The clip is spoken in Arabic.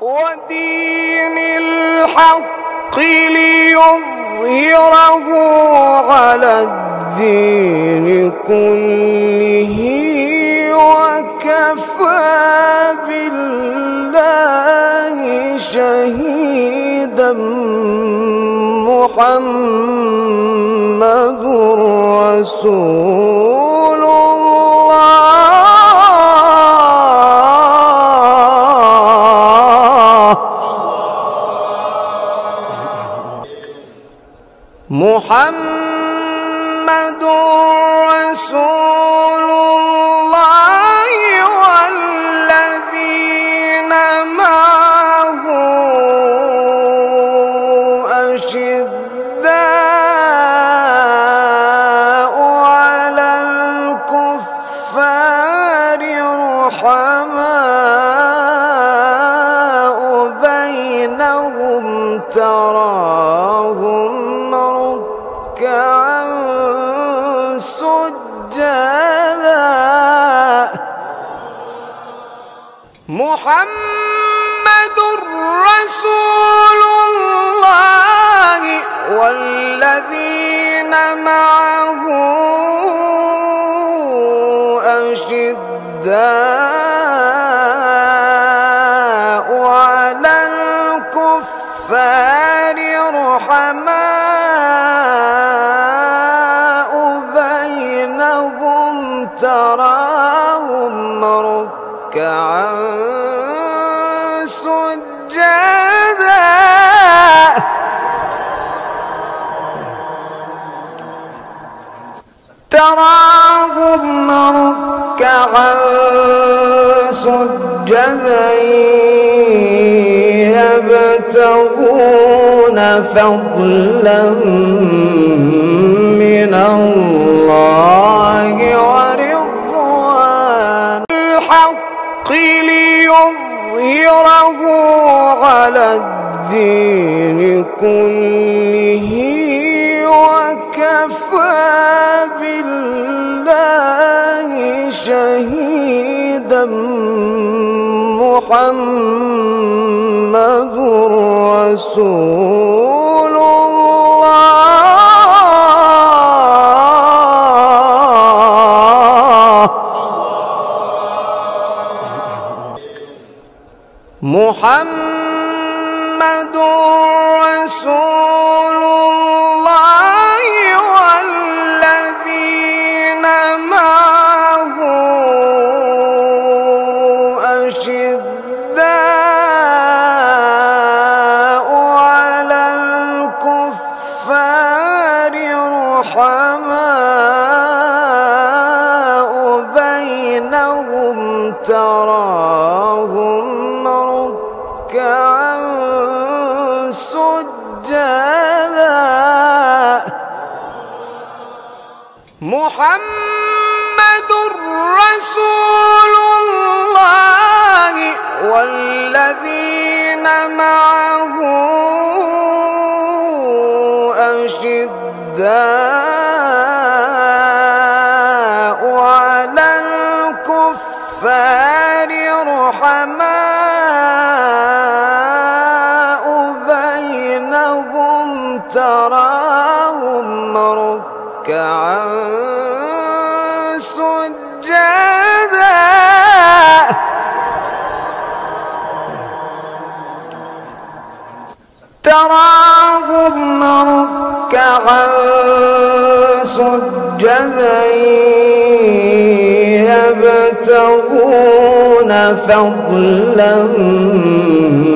ودين الحق ليظهره على الدين كله وكفى بالله شهيدا محمد رسول الله محمد رسول الله والذين معه أشداء على الكفار رحماء بينهم تراهم ركعا سجدا محمد رسول الله والذين معه أشداء على الكفار رحماء بينهم تراهم ركعا سجدا تراهم ركعا سجدا يبتغون فضلا من الله ورضوان الحق ليظهره على الدين كله وكفى بالله شهيدا محمد رسول الله محمد رسول الله والذين معه أشداء على الكفار رحماء بينهم تراهم ركعا سجدا محمد رسول الله والذين معه أشداء على الكفار رحماء بينهم تراهم ركعا سجدا تراهم ركعا سجدا يبتغون فضلا